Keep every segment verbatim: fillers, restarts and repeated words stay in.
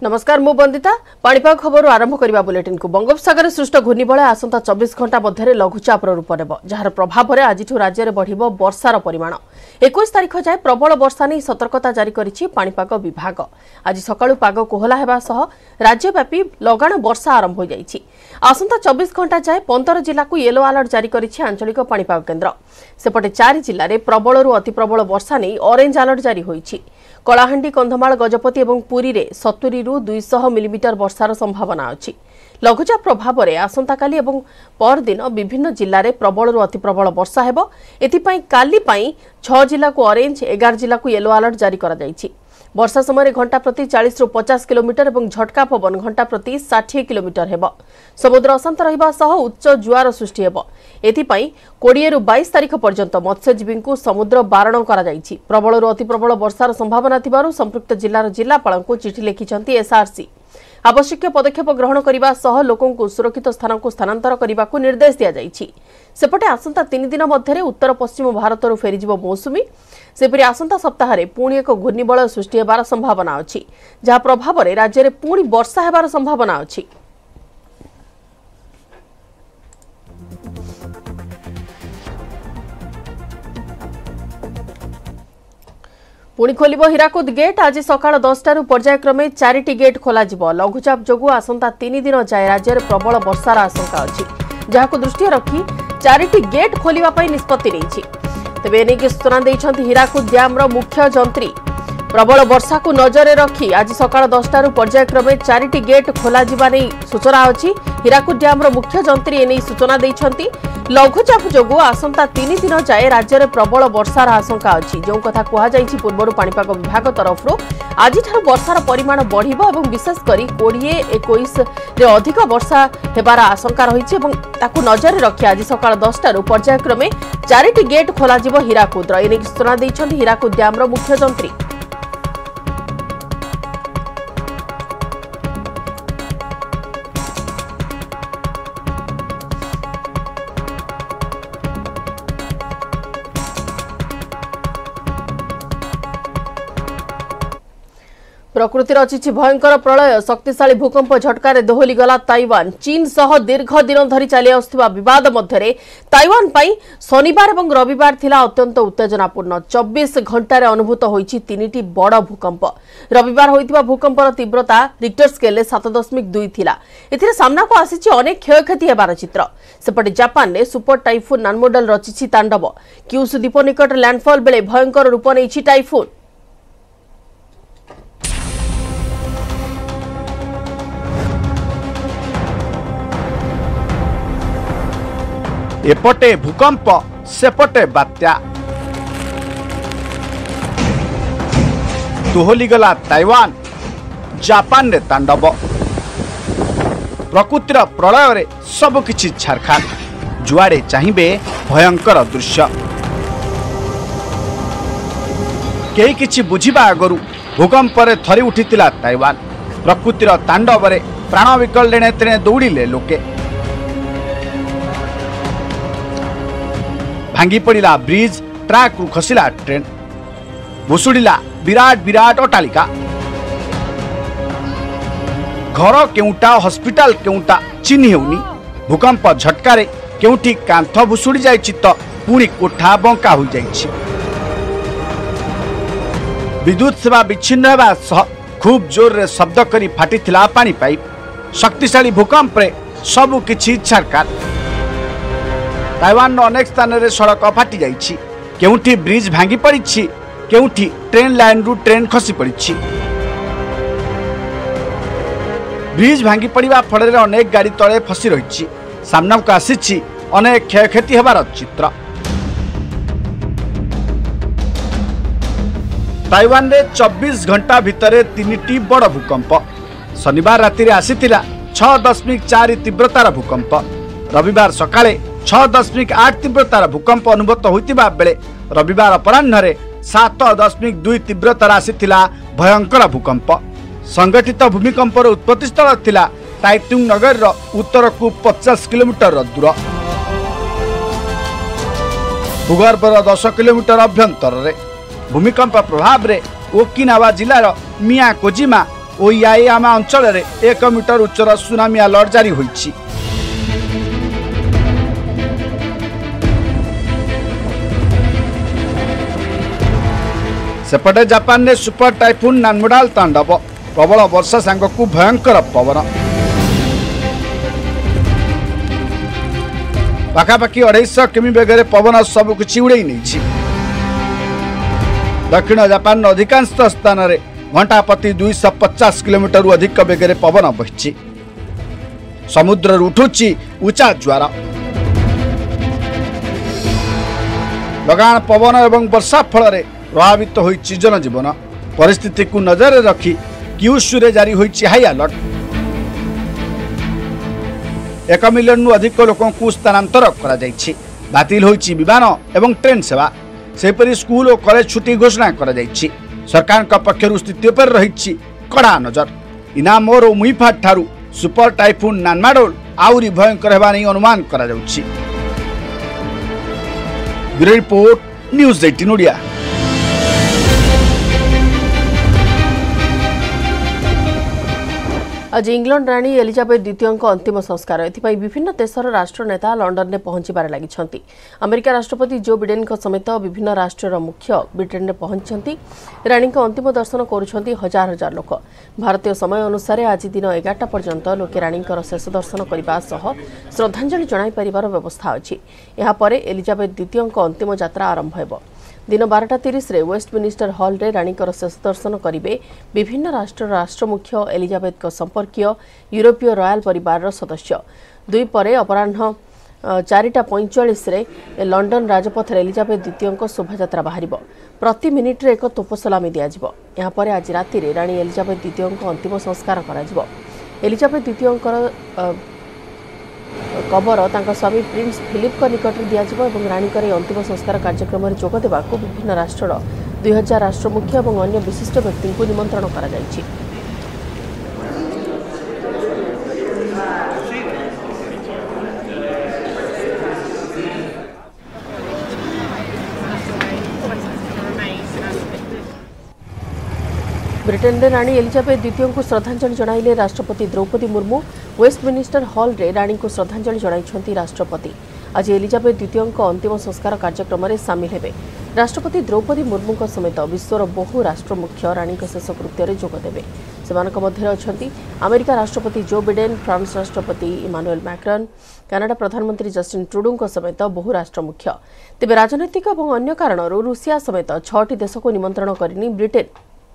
नमस्कार मु बंदिता पाणीपाग खबर आरंभ करबा बुलेटिन को बंगोपसागर सृष्ट घूर्णिबलय आसंता चौबीस घंटा मध्य लघुचाप रूप नेब जार प्रभाव में आज राज्य में बढ़िबो वर्षार परिमाण इक्कीस तारिख जाए प्रबल वर्षा नहीं सतर्कता जारी करिछि पाणीपाग विभाग। आज सकाळु पाग कोहला हेबा सह राज्यव्यापी लगाण वर्षा आरंभ हो जाइछि। आसंता चौबीस घंटा जाए पंद्रह जिला को येलो अलर्ट जारी करिछि आंचलिक पाणीपाग केन्द्र। सेपटे चार जिले में प्रबल अति प्रबल वर्षा नहीं ऑरेंज अलर्ट जारी होइछि। कलाहांडी कंधमाल गजपति और पुरी में सत्तरी रु दुई सौ मिलीमीटर वर्षार संभावना अछि। लघुचाप प्रभाव में आसंताकाली एवं परदिन विभिन्न जिले में प्रबल अति प्रबल वर्षा हेबो। एथिपाई काली पाई छह जिला को ऑरेंज एगार जिला को येलो अलर्ट जारी करा जाइछि। वर्षा समय घंटा प्रति चालीस रु पचास किलोमीटर और झटका पवन घंटा प्रति षाठी किलोमीटर हेबो। समुद्र अशांत रहिबा सह उच्च जुआर सृष्टि हेबो। एथिपाई बीस रु बाईस तारिख पर्यंत मत्स्यजीवी को समुद्र बारण करा जाइछि। प्रबल अति प्रबल वर्षार संभावना थिबारु संपृक्त जिलार जिलापाल को चिठी लिखिछंती एसआरसी। आवश्यक पदक्षेप ग्रहण करने सह लोकों को सुरक्षित स्थान को स्थानांतर करने को निर्देश दिया जाइछि। सेपटे आसंता तीन दिन मध्य उत्तर पश्चिम भारत फेरीजिबो मौसुमी। सेपरि आसंता सप्ताह में पुणी एक घूर्णिबलय सृष्टि हेबार संभावना अछि जहा प्रभाव में राज्य में पुणी वर्षा हेबार संभावना अछि। पुणी खोलिबो हीराकुद गेट। आज सकाळ दसटार पर्यायक्रमे चारिटी गेट खोलाजिबो। लघुचाप जोगु आसंता तीन दिन जाए राज्य में प्रबल वर्षार आशंका अछि जहाको दृष्टि रखी चारिटी गेट खोलिबा पई निष्पत्ति नेछि। तेबे एनेकी सूचना दैछन्ति हीराकुद डैम मुख्य जंत्री। प्रबल वर्षा को नजर रखी आज सकाळ दसटार पर्यायक्रमे चारिटी गेट खोलाजिबा नै सूचना अछि। हीराकुद डैम मुख्य जंत्री एने सूचना दैछन्ति लघुचाप जोगु आसंता तीन दिन जाए राज्य में प्रबल वर्षार आशंका अछि। जो कथा कहा जाइछि पूर्वरु पाणीपाग विभाग तरफरु आज वर्षार परिमाण बढ़िबो एवं विशेषकर बीस इक्कीस रे अधिक वर्षा हेबार आशंका रहिछि एवं ताकु नजर रखी आज सकाळ दसटार पर्यायक्रमे चारिटी गेट खोलाजिबो हीराकुदर। एने सूचना दैछन्ति हीराकुद डैम मुख्य जंत्री। प्रकृतिर रचिछि भयंकर प्रलय। शक्तिशाली भूकंप झटकार दोहली गला ताइवान। चीन सह दीर्घ दिन धरी चली आसुथिबा विवाद मध्य ताइवान पाई शनिवार और रविवार थिला अत्यंत उत्तेजनापूर्ण। चौबीस घंटार अनुभूत होइछि तीनिटी बड़ भूकंप। रविवार होइतिबा भूकंपर तीव्रता रिक्टर स्केल सात दशमिक दुई थिला। एथिरे सामना को आसीछि अनेक क्षयक्षति हेबार चित्र। सेपटे जापान ने सुपर टाइफून नानमोडल रचिछि तांडव। क्यूसु द्वीप निकट लैंडफॉल बेले भयंकर रूप नेछि टाइफून। एपटे भूकंप सेपटे बात्या दोहली गला ताइवान जापान रे तांडव। प्रकृतिर प्रलय रे सबकिछि छारखार। जुआड़े चाहिए भयंकर दृश्य। केही किछि बुझिबा आगरु भूकंप रे थरी उठितिला ताइवान। प्रकृतिर तांडव रे प्राण विकल तेणे दौड़िले लोके। भांगी पड़ा ब्रिज, ट्रैक रु खसिला ट्रेन, भुशुड़िला विराट विराट अट्टालिका। घर केउटा हॉस्पिटल केउटा चिन्ह हेउनी। भूकंप झटकारे केउठी कांथ भुशुड़ी जाइछि तो पुणी कोठा बंका हो जाइछि। विद्युत सेवा विच्छिन्न हेबा सह खूब जोर रे शब्द करी फाटिथिला पानी पाइप। शक्तिशाली भूकंप रे सबु किछि छारकार। ताइवान अनेक स्थान रे सड़क फाटी जाइछि। केउठी ब्रिज भांगी पड़िछि, केउठी ट्रेन लाइन रु ट्रेन खसी पड़िछि। ब्रिज भांगी पड़िबा फल रे अनेक गाड़ी तले फसी रहिछि। सामना को आसीछि अनेक क्षयक्षति हेबार चित्र। ताइवान रे चौबीस घंटा भितर तीनिटी बड़ भूकंप। शनिवार राति रे आसीतिला छह दशमिक चार तीव्रतार भूकंप। रविवार सकाळे छह दशमिक आठ तीव्रतार भूकंप अनुभूत होइतिबा बेले रविवार अपराह्न सात दशमिक दुई तीव्रतार आसीतिला भयंकर भूकंप। संगठित भूमिकंपर उत्पत्ति स्थल थिला टाइटुंग नगर उत्तर को पचास किलोमीटर दूर। भूगर्भर दस किलोमीटर अभ्यंतर भूमिकंप प्रभाव रे ओकिनावा जिलार मियाकोजिमा ओयायामा अंचल में एक मीटर उच्चर सुनामी अलर्ट जारी होइछि। सेपटे जापान ने सुपर टाइफून नानमुडाल तांडव प्रबल वर्षा सांगकु भयंकर पवन पाखापाखि अढ़ाईश किमी बेगर पवन सबु किछि उड़ाई नहीं। दक्षिण जापान अधिकांश स्थान में घंटा प्रति दुईश पचास किलोमीटर अधिक बेगर पवन बही समुद्र उठुची उचा ज्वार लगान पवन एवं वर्षा फल प्रभावित होइछि जनजीवन परिस्थिति को नजर रखी क्यूशुरे जारी होइछि हाई अलर्ट। एक मिलियन अधिक लोकों को स्थानांतर करा जाइछि। बातिल होइछि विमान एवं ट्रेन सेवा सेपरी स्कूल और कॉलेज छुट्टी घोषणा करा जाइछि। सरकार का पक्षर स्थिति पर रहिछि कड़ा नजर। इनामोर और मुईफाट ठारू सुपर टाइफून नानमाडोल आउरी भयंकर हेबा नै अनुमान करा जाउछि। ब्यूरो रिपोर्ट न्यूज़ अठारह ओडिया। आज इंग्लैंड राणी एलिजाबेथ द्वितीय अंतिम संस्कार एथिपाई विभिन्न देशर राष्ट्रनेता लंडन में पहुंचबार लगी। अमेरिका राष्ट्रपति जो बिडेन समेत विभिन्न राष्ट्र मुख्य ब्रिटेन में पहुंची राणी अंतिम दर्शन करुछंती हजार हजार लोक। भारतीय समय अनुसार आज दिन एगारटा पर्यंत लोके राणी शेष दर्शन करने सह श्रद्धांजलि जणाई परिवार व्यवस्था अच्छी। यापर एलिजाबेथ द्वितीय अंतिम यात्रा आरंभ हो। दिन बारटा तीस वेस्टमिनिस्टर हॉल रे राणी शेष दर्शन करेंगे विभिन्न राष्ट्र राष्ट्र मुख्य एलिजाबेथ संपर्कीय यूरोपीय रॉयल परिवार सदस्य। दुई परे अपराह्न चारिटा पैंचाश लंडन राजपथ एलिजाबेथ द्वितीय शोभायात्रा बाहर प्रति मिनिट्रे एक तोप सलामी दिज्व। यहाँ आज राति राणी एलिजाबेथ द्वितीय अंतिम संस्कार करा। एलिजाबेथ द्वितीय कबर तांका स्वामी प्रिंस फिलिप को निकट में दिज्व और राणी अंतिम संस्कार कार्यक्रम में जोग देवा विभिन्न राष्ट्र दुई हजार राष्ट्र मुख्य और अन्य विशिष्ट व्यक्ति को निमंत्रण करा जायछि। ब्रिटेन रे राणी एलिजाबेथ द्वितीय को श्रद्धांजलि जणाइले राष्ट्रपति द्रौपदी मुर्मू। वेस्टमिनिस्टर हॉल रे राणी को श्रद्धांजलि जणाइछंती राष्ट्रपति। आज एलिजाबेथ द्वितीय अंतिम संस्कार कार्यक्रम में सामिल हेबे। राष्ट्रपति द्रौपदी मुर्मू समेत विश्वर बहु राष्ट्र मुख्य राणी शेषकृत्य में जोगदेवे। सेमानक मध्य अछंती अमेरिका राष्ट्रपति जो बिडेन, फ्रांस राष्ट्रपति इमानुएल मैक्रन, कनाडा प्रधानमंत्री जस्टिन ट्रुडो समेत बहु राष्ट्र मुख्य। तेबे राजनैतिक और अन्य कारणरू रूसिया समेत छटी देश को निमंत्रण करनी ब्रिटेन।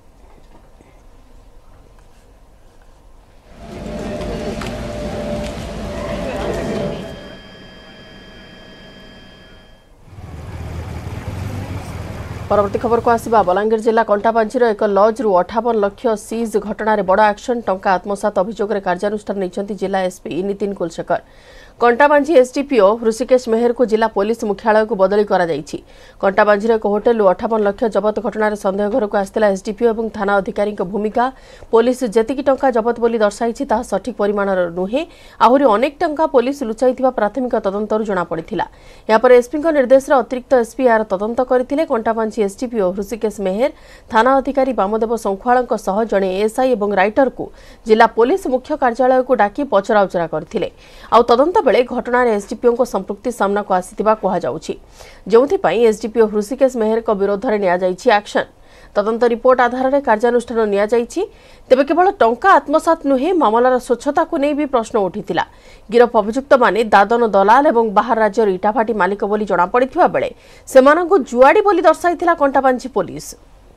परवर्ती खबर को आसिबा बलांगीर जिला कंटाबांचीर एक लॉज रु अठावन लक्ष सीज घटना बड़ एक्शन टंका आत्मसात अभियोग में कार्यानुष्ठान नहीं जिला एसपी नितिन कुलशेखर। कंटाबांझी एसडीपीओ ऋषिकेश मेहर को जिला पुलिस मुख्यालय को बदली करा जायछि। कंटाबांझीर एक होटेल अठावन लक्ष जबत घटना संदेह घर को आसला एसडीपीओ और थाना अधिकारी भूमिका। पुलिस जेतिकी टंका जबत बोली दर्शाई ता सठिक परिमाणर नुहे, आहुरी अनेक टंका पुलिस लुचाई प्राथमिक तदंतर जना पड़िथिला। यहाँ पर एसपी निर्देश अतिरिक्त एसपी यार तदंत करथिले। कंटाबांझी एसडीपीओ ऋषिकेश मेहर थाना अधिकारी वामदेव संख्वाल सह जड़े एएसआई और राइटर को जिला पुलिस मुख्य कार्यालय को डाकी पचराउचरा करथिले। आउ तदंत बेले घटना एसडीपीओ को संपृक्ति सामना को आसीथिबा कहा जाउछि, जोंथिपाई एसडीपीओ ऋषिकेश मेहर को विरोध में निया जाइछि एक्शन। तदंत रिपोर्ट आधार में कार्यानुष्ठान निया जाइछि। तेबे केवल टंका आत्मसात नुहे, मामलार स्वच्छता को नहीं भी प्रश्न उठिथिला। गिरफ अभियुक्त माने दादन दलाल और बाहर राज्यर इटाभाटी मालिक बोली जणा पड़िथिबा बेले सेमानंकु जुआड़ी बोली दर्शाइथिला कंटाबांझी पुलिस।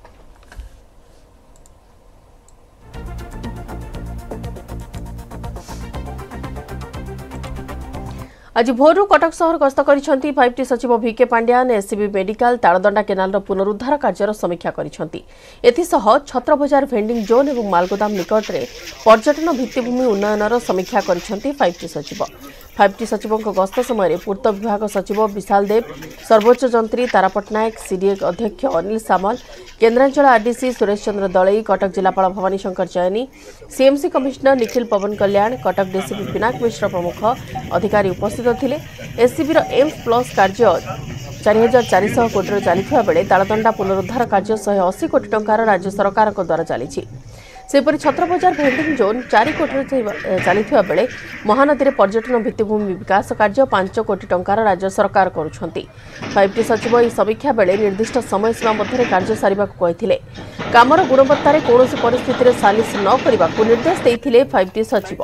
आज भोरु कटक सहर गस्त करिसेंती फाइव टी सचिव V K Pandian. SCB medical Taldanda canal पुनरुद्धार कार्यर समीक्षा करिसेंती। एथिसह छत्रबजार भेंडिंग जोन और मालगोदाम निकट में पर्यटन भित्तिभूमि उन्नयनर समीक्षा करिसेंती फाइव टी सचिव। फाइव टी सचिव गस्त समय पूर्त विभाग सचिव विशाल देव, सर्वोच्च जंत्री तारा पट्टनायक, सीडीए अध्यक्ष अनिल सामल, केन्द्रांचल आरडीसी सुरेश चंद्र दलई, कटक जिलापाल Bhawani Shankar Jaini, CMC commissioner Nikhil Pawan Kalyan, Cuttack DCP Pinak Mishra प्रमुख अधिकारी उपस्थित थिले। एससीबी एम्स प्लस कार्य चार हजार चार सौ कोटी चली बेले तालदंडा पुनरुद्धार कार्य शहे अशी कोटी टंकार राज्य सरकार द्वारा चली। सेपरि छत्रबजार भेंडिंग जोन चार कोटी चली बेले महानदी में पर्यटन भित्तिभूमि विकास कार्य पांच कोटी टंकार राज्य सरकार करुछंती। फाइव टी सचिव यह समीक्षा बेले निर्दिष्ट समय सीमा मध्य कार्य सारिबा कहिथिले। कामर गुणवत्ता रे कोनोसी परिस्थिति रे सालिस न करिबा को निर्देश देइथिले फाइव टी सचिव।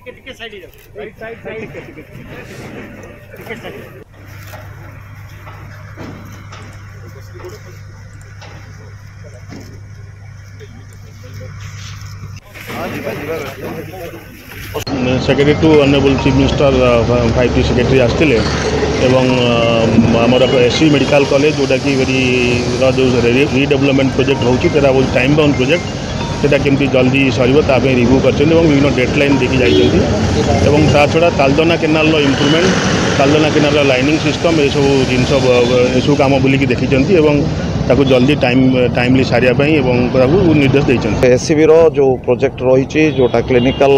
Secretary to honourable chief minister five T secretary आसते आमर एससी मेडिकल कॉलेज जोटा कि जो रिडेवलपमेंट प्रोजेक्ट होची तेरा वो टाइम बाउंड प्रोजेक्ट सेटा केमती जल्दी सर ताप रिव्यू कर विभिन्न डेडलाइन देखी जाइए ता छड़ा Taldanda canal improvement Taldanda canal lining system ये सब जिनस सब कम बुलिकी देखी ताकू जल्दी टाइम टाइमली सारिया निर्देश देते। एससीबी रो जो प्रोजेक्ट रही जोटा क्लिनिकल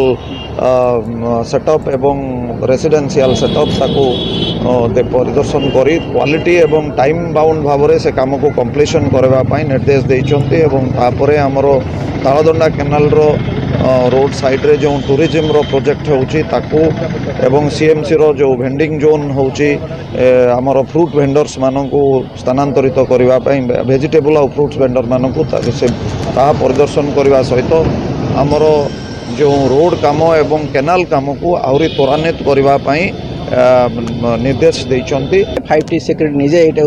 सेटअप एवं रेसिडेंशियल सेटअप ताकू परिदर्शन करी क्वालिटी एवं टाइम बाउंड भाव में से काम को कंप्लीशन करने निर्देश देते तापर आमर तालदंडा केनाल रो रोड साइड रे जो टूरिज्म रो प्रोजेक्ट होची ताकू एवं सीएमसी रो जो भेंडिंग जोन होची आमर फ्रूट वेंडर्स मानकू स्थानांतरित करबा पई वेजिटेबल और फ्रूट्स वेंडर मानकू से ता परिदर्शन करबा सहित आमर जो रोड काम एवं केनाल काम को आउरी त्वरान्वित करबा पई निर्देश देइचंती। फाइव टी सेक्रेटरी निजे एटा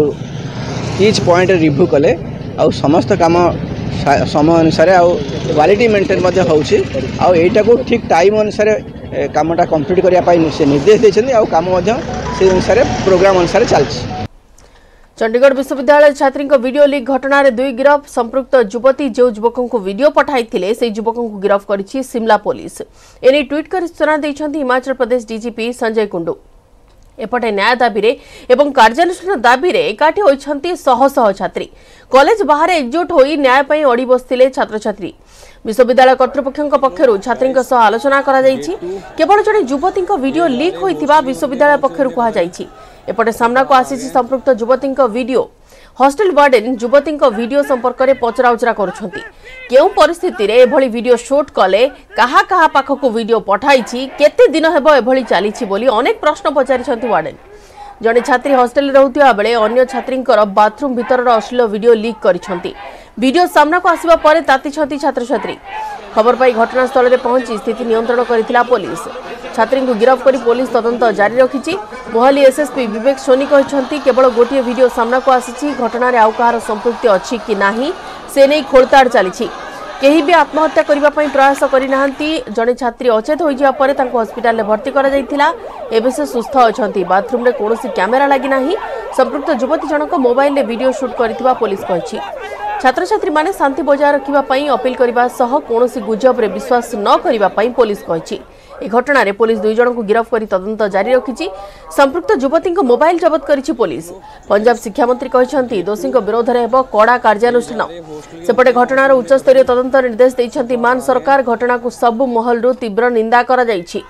ईच पॉइंट रिव्यू कले आ समस्त काम समय अनुसार क्वालिटी मेंटेन होटा को ठीक टाइम अनुसार कामटा कंप्लीट करने से निर्देश देते काम से अनुसार प्रोग्राम अनुसार चलती। चंडीगढ़ विश्वविद्यालय छात्री वीडियो लीक घटना रे दुई गिरफ संपृक्त युवती जो युवकों को वीडियो पठाई से युवकों को गिरफ करिछि शिमला पुलिस। एने ट्वीट कर सूचना दैछन्ति हिमाचल प्रदेश डीजीपी संजय कुंडू। एपटे न्याय दाबी रे एवं कार्यानुष्ठान दाबी रे एकाठी होइछन्ति शह शह छात्री। कॉलेज बाहर एकजुट होई न्याय पई अड़ी बसथिले छात्र छात्री। विश्वविद्यालय कर्तृपक्षक पक्षरु छात्रीक सह आलोचना करा जाइछि। केवल जणे युवतीक वीडियो लीक होइथिबा विश्वविद्यालय पक्षरु कहा जाइछि। एपटे सामना को आसीछि संपृक्त युवतीक वीडियो। हॉस्टल वार्डन युवतीक वीडियो संपर्क में पचराउचरा करुछन्ति। केउ परिस्थिति रे एभली वीडियो शूट कले कहा कहा पाखक वीडियो पठाइछि केते दिन हेबो एभली चालिछि बोली अनेक प्रश्न पचारिछन्ति वार्डन। जने छात्री हॉस्टल रहुतिया बेले अन्य छात्रींकर बाथरूम भीतर अश्लील वीडियो लीक करिछन्ति। वीडियो सामना को आसीबा परे तातिछन्ति छात्र छात्री। खबर पाई घटनास्थल में पहुंची स्थिति नियंत्रण करिथिला पुलिस। छात्री को गिरफ करी पुलिस तदंत जारी रखिछि। मोहाली एसएसपी विवेक सोनी कहछन्ति केवल गोटिए वीडियो सामना को आसीछि घटना रे आउ कहार संपृक्ति अछि कि नाही से नै खोलताड़ चलिछि। केही भी आत्महत्या करिबा पई प्रयास करि नाहंती। जणे छात्री अचेत होई जिया परे तांको हॉस्पिटल में भर्ती करा जायथिला। एबे से सुस्थ अछन्ति। बाथरूम रे कोनोसी कैमेरा लागि नाही। संपृक्त युवती जनक मोबाइल रे वीडियो शूट करिथिबा पुलिस कहिछि। छात्र छात्री माने शांति बजाय रखिबा पई अपील करिबा सह कोनोसी गुजब रे विश्वास न करिबा पई पुलिस कहिछि। ए घटना रे पुलिस दुई जन को गिरफ करी तदंत जारी रखिछि। संपृक्त युवती मोबाइल जबत करिछि पुलिस। पंजाब शिक्षा मंत्री कहछन्ति दोषी विरोध रे हेबो कड़ा कार्यानुष्ठान। सेपटे घटनार उच्च स्तरीय तदंत निर्देश दैछन्ति मान सरकार। घटना को सब महलरु तीव्र निंदा करा जाइछि।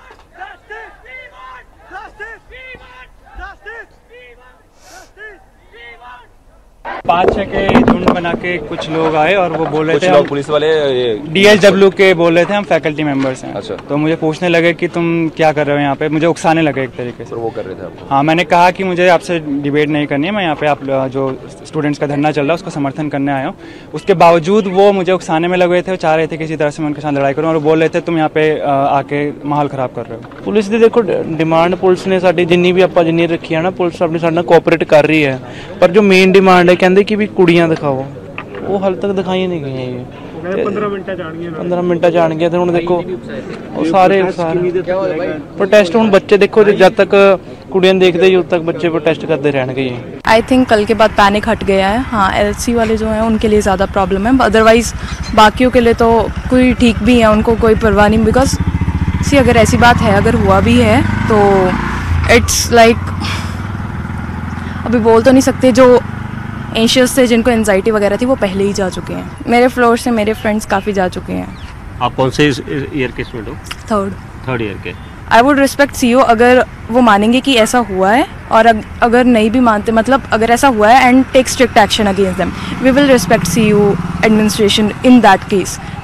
पाँच छह के झुंड बना के कुछ लोग आए और वो बोल रहे थे लोग पुलिस वाले डीएसडब्ल्यू के बोल रहे थे हम फैकल्टी मेंबर्स हैं। अच्छा। तो मुझे पूछने लगे कि तुम क्या कर रहे हो यहाँ पे। मुझे उकसाने लगे एक तरीके से। वो कर रहे थे आपको? हाँ, मैंने कहा कि मुझे आपसे डिबेट नहीं करनी है। मैं यहाँ पे आप जो स्टूडेंट्स का धरना चल रहा है उसको समर्थन करने आया हूँ। उसके बावजूद वो मुझे उकसाने में लगे थे। वो चाह रहे थे किसी तरह से मैं उनके साथ लड़ाई करूँ और बोल रहे थे तुम यहाँ पे आके माहौल खराब कर रहे हो। पुलिस की देखो डिमांड पुलिस ने साडी जिन्नी भी आपां जिन्नी रखी है ना पुलिस अपने साथ कोऑपरेट कर रही है। पर जो मेन डिमांड है कहते कि भी कुड़ियां दिखाओ वो हाल तक दिखाई नहीं गई है। ये पंद्रह मिनट जान पंद्रह मिनट जान गया तो देखो वो सारे प्रोटेस्ट हूँ बच्चे देखो जब तक कुड़ियां देखते जब तक बच्चे प्रोटेस्ट करते रहने। आई थिंक कल के बाद पैनिक हट गया है। हाँ, एलसी वाले जो हैं उनके लिए ज़्यादा प्रॉब्लम है। अदरवाइज बाकियों के लिए तो कोई ठीक भी है, उनको कोई परवाह नहीं। बिकॉज सी अगर ऐसी बात है अगर हुआ भी है तो इट्स लाइक like, अभी बोल तो नहीं सकते। जो एंशियस थे जिनको एंजाइटी वगैरह थी वो पहले ही जा चुके हैं। मेरे फ्लोर से मेरे फ्रेंड्स काफ़ी जा चुके हैं। आप कौन से ईयर के स्टूडेंट हो? थर्ड थर्ड ईयर के। आई वुड रिस्पेक्ट सीईओ अगर वो मानेंगे कि ऐसा हुआ है और अग, अगर नहीं भी मानते मतलब अगर ऐसा हुआ है and take strict action against them we will respect CEO administration in that case.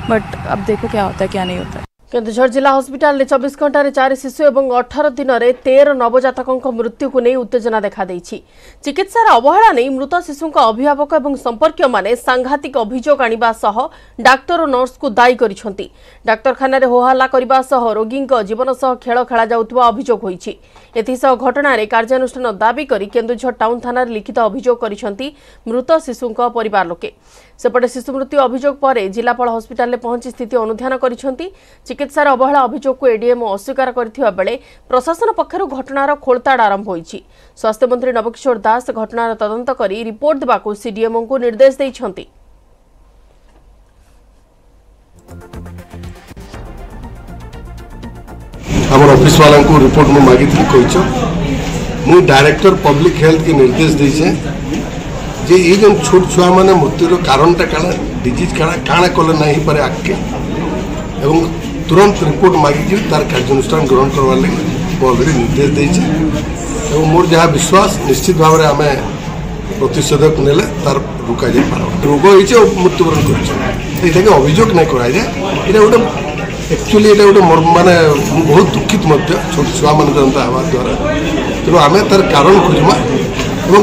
But अब देखो क्या होता है क्या नहीं होता है। केन्दुझर जिला हस्पिटाल में चौबीस घंटे चार शिशु और अठारह दिन में तेरह नवजातकों मृत्यु को नहीं उत्तेजना देखा देछि। चिकित्सार अवहेला नहीं मृत शिशु अभिभावक और संपर्क माने सांघातिक अभियोग आनिबा सह डाक्तर और नर्स को दायी करिसेंति। डाक्तरखाना रे होहल्ला करबा सह रोगी जीवन सह खेल खेला जाउतबा अभियोग होईछि। एथिसह घटना रे कार्यानुष्ठान दाबी करी केन्दुझर टाउन थाना लिखित अभियोग करिसेंति मृत शिशु परिवार लोके। सेपटे शिशु मृत्यु अभियोग पर जिलापाल हस्पिटाल पहुंची स्थिति अनुध्यान करिसेंति। चिकित्सार अवहेला अभियोग को एडीएम अस्वीकार करथिबा बेले प्रशासन पक्षरु घटनार खोलताड़ आरंभ होईछि। स्वास्थ्य मंत्री नवकिशोर दास घटनार तदंत करी रिपोर्ट देबाकू सीडीएमओ को निर्देश दैछंती। हमर ऑफिस वाला को रिपोर्ट में मागी थी कहिछो मु डायरेक्टर पब्लिक हेल्थ के निर्देश दैछे जे ये जो छोट छुआ माने मृत्युर कारणटा काना डिजीज काना काना कले नहीं पारे आके एवं तुरंत रिपोर्ट मागिक तार कार्यानुष्ठान ग्रहण करवार लगे अलरेडी निर्देश देचे एवं मोर जहाँ विश्वास निश्चित भाव में आम प्रतिषेधक नेले तार रुका जाए पार रोग हो मृत्युवरण कर अभियोग नहीं कराए ये गोटे एक्चुअली ये गोटे मानने बहुत दुखित छोट छुआ मान जनता हवा द्वारा तेणु आम तार कारण खोजमा एवं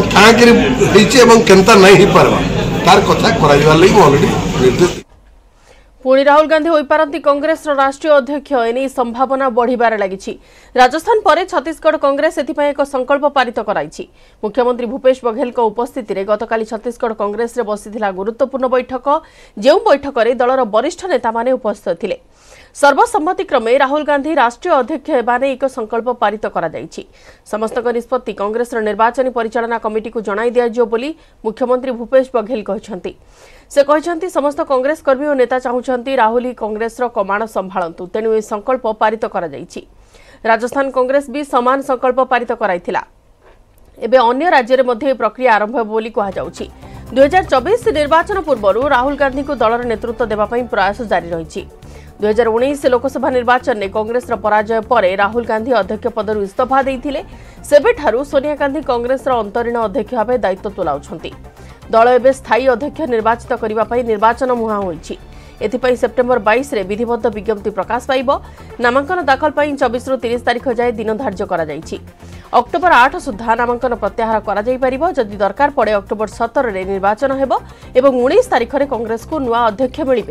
क्या केन्ता नहीं हो पार्बा तार कथा कर अलरेडी निर्देश। पुणी राहुल गांधी होई पारंती कांग्रेस राष्ट्रीय अध्यक्ष एने संभावना बढ़िबार लागिछि। राजस्थान पर छत्तीसगढ़ कांग्रेस एथिपाई एक संकल्प पारित कराइछि। मुख्यमंत्री भूपेश बघेल को उपस्थिति रे गतकाली छत्तीसगढ़ कांग्रेस रे बसिथिला गुरुत्वपूर्ण बैठक जेउ बैठक रे दलर वरिष्ठ नेता माने उपस्थित थिले। सर्वसम्मति क्रमे राहुल गांधी राष्ट्रीय अध्यक्ष हेबाने एक संकल्प पारित करा जाइछि। समस्त निष्पत्ति कांग्रेस निर्वाचन परिचालना कमिटी को जणाई दियाजियो बोली मुख्यमंत्री भूपेश बघेल कहछंती। से कहछंती समस्त कांग्रेस कर्मी और नेता चाहुछंती राहुल ही कांग्रेस रो कमाण संभाळंतु तेणु ए संकल्प पारित करा जाइछि। राजस्थान कांग्रेस भी समान संकल्प पारित कराइथिला। एबे अन्य राज्य रे मध्ये प्रक्रिया आरंभ हो बोली कहा जाउछि। दो हज़ार चौबीस निर्वाचन पूर्व राहुल गांधी को दलर नेतृत्व देबा पई प्रयास जारी रहिछि। दो हज़ार उन्नीस लोकसभा निर्वाचन में कांग्रेस पराजय पर राहुल गांधी अध्यक्ष पदर इस्तीफा देइथिले। सेबेठारु सोनिया गांधी कांग्रेस अंतरीण अध्यक्ष भाव दायित्व तुलाउछंती। दल एवं स्थायी अध्यक्ष निर्वाचित करने निर्वाचन मुहां होइछि। एथिपाई सेप्टेम्बर बाईस रे विधिबद्ध विज्ञप्ति प्रकाश पाइब। नामांकन दाखल पाई चौबीस रु तीस तारीख जाए दिन धार्य करा जाइछि। अक्टोबर आठ सुधा नामांकन प्रत्याहार करा जाई परिबो। जदि दरकार पड़े अक्टोबर सत्रह रे निर्वाचन हेबो एवं उन्नीस तारीख रे कांग्रेस को नुआ अध्यक्ष मिलिबे।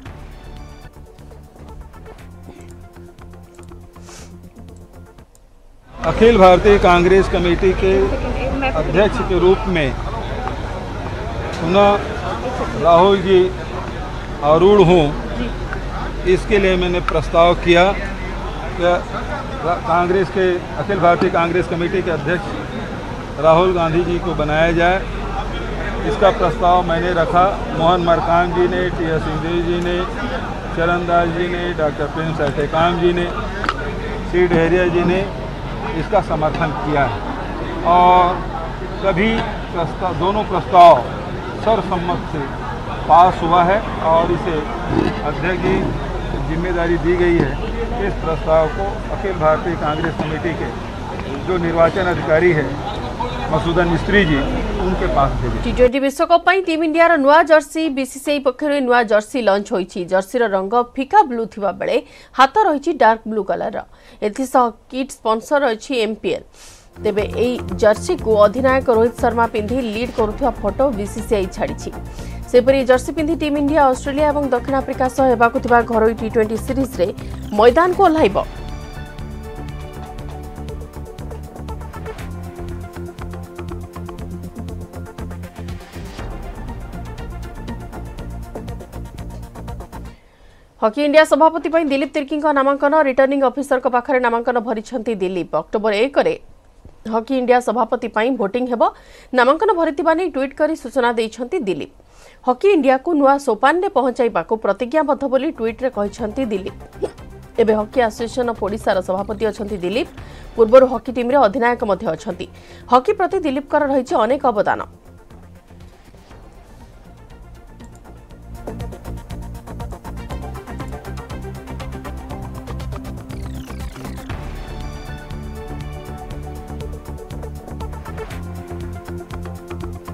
अखिल भारतीय कांग्रेस कमेटी के अध्यक्ष के रूप में पुनः राहुल जी आरूढ़ हूँ, इसके लिए मैंने प्रस्ताव किया कि कांग्रेस के अखिल भारतीय कांग्रेस कमेटी के अध्यक्ष राहुल गांधी जी को बनाया जाए। इसका प्रस्ताव मैंने रखा। मोहन मरकाम जी ने, टी एस सिंहदेव जी ने, चरणदास जी ने, डॉक्टर प्रिंस टेकाम जी ने, सी डहरिया जी ने इसका समर्थन किया है और सभी प्रस्ताव दोनों प्रस्ताव सर्वसम्मत से पास हुआ है और इसे अध्यक्ष की जिम्मेदारी दी गई है। इस प्रस्ताव को अखिल भारतीय कांग्रेस कमेटी के जो निर्वाचन अधिकारी है मसूदन मिस्त्री जी उनके पास भेजे। टी ट्वेंटी विश्वकप टीम इंडिया नुआ जर्सी बीसीसीआई पक्षर नुआ जर्सी लंच होइछि। जर्सीर रंग फिका ब्लू थिबा बेले हाथ रही डार्क ब्लू कलर। एथिसह किट स्पॉन्सर अछि एमपीएल। तेबे एई जर्सी को अधिनायक रोहित शर्मा पिंधि लीड करुथिबा फोटो बीसीसीआई छाड़िछि। सेपरी जर्सी पिंधि टीम इंडिया ऑस्ट्रेलिया और दक्षिण आफ्रिका सह हेबाकु थिबा घरोई टी ट्वेंटी सीरीज रे मैदान को ओह्लाइब। हॉकी इंडिया सभापति पर दिलीप तिर्की नामांकन। रिटर्निंग ऑफिसर पाखरे नामांकन भरिछंती दिलीप। अक्टोबर एक रे हॉकी इंडिया सभापति पर भोटिंग हेबो। नामांकन भरिथिबा नै ट्वीट करी सूचना दैछंती दिलीप। हॉकी इंडिया को नुआ सोपान ने पहुंचाइबाकू प्रतिज्ञाबद्ध बोली ट्वीट रे कहिछंती दिलीप। एबे हॉकी एसोसिएशन ऑफ ओडिशा सभापति अछंती दिलीप। पूर्व हॉकी टीम रे अधिनायक मध्ये अछंती। हॉकी प्रति दिलीप कर रहिछि अनेक अवदान।